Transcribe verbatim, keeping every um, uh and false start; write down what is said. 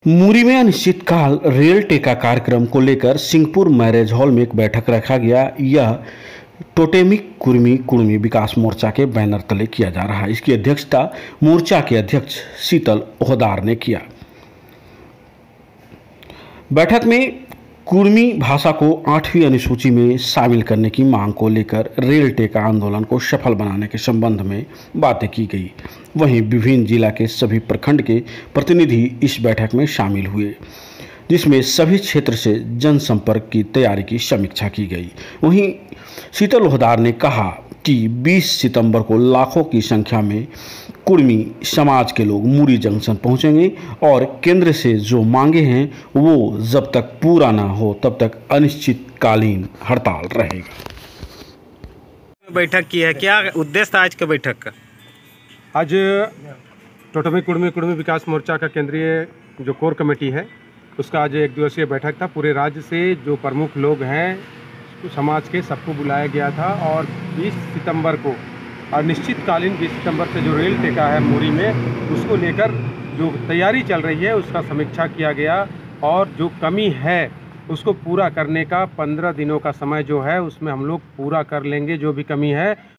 मुरी में अनिश्चितकाल रेल टेका कार्यक्रम को लेकर सिंहपुर मैरिज हॉल में एक बैठक रखा गया। यह टोटेमिक कुर्मी कुर्मी विकास मोर्चा के बैनर तले किया जा रहा है। इसकी अध्यक्षता मोर्चा के अध्यक्ष शीतल ओहदार ने किया। बैठक में कुर्मी भाषा को आठवीं अनुसूची में शामिल करने की मांग को लेकर रेल टेका आंदोलन को सफल बनाने के संबंध में बातें की गई। वहीं विभिन्न जिला के सभी प्रखंड के प्रतिनिधि इस बैठक में शामिल हुए, जिसमें सभी क्षेत्र से जनसंपर्क की तैयारी की समीक्षा की गई। वहीं शीतल ओहदार ने कहा कि बीस सितंबर को लाखों की संख्या में कुर्मी समाज के लोग मुरी जंक्शन पहुंचेंगे और केंद्र से जो मांगे हैं वो जब तक पूरा ना हो तब तक अनिश्चितकालीन हड़ताल रहेगा। बैठक की है, क्या उद्देश्य था आज के बैठक का? आज टोटमी कुर्मी कुर्मी विकास मोर्चा का केंद्रीय जो कोर कमेटी है उसका आज एक दिवसीय बैठक था। पूरे राज्य से जो प्रमुख लोग हैं समाज के सबको बुलाया गया था और बीस सितंबर को अनिश्चितकालीन बीस सितंबर से जो रेल टेका है मुरी में उसको लेकर जो तैयारी चल रही है उसका समीक्षा किया गया और जो कमी है उसको पूरा करने का पंद्रह दिनों का समय जो है उसमें हम लोग पूरा कर लेंगे जो भी कमी है।